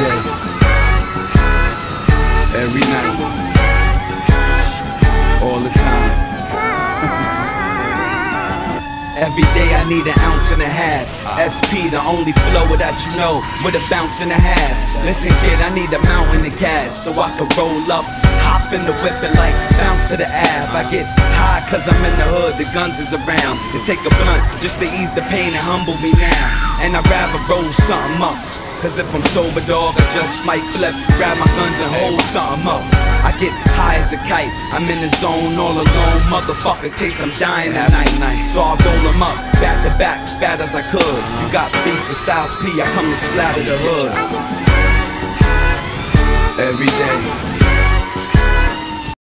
day, every night, all the time. Every day I need an ounce and a half. SP, the only flow that you know, with a bounce and a half. Listen kid, I need a mountain of cash, so I can roll up, hop in the whip and like bounce to the Ave. I get high cause I'm in the hood, the guns is around. To take a blunt, just to ease the pain and humble me now. And I'd rather roll something up, cause if I'm sober dog, I just might flip, grab my guns and hold something up. I get high as a kite, I'm in the zone all alone, motherfucker, case I'm dying at night. So I roll them up, back to back, fat as I could. You got beef with Styles P, I come to splatter the hood. Every day,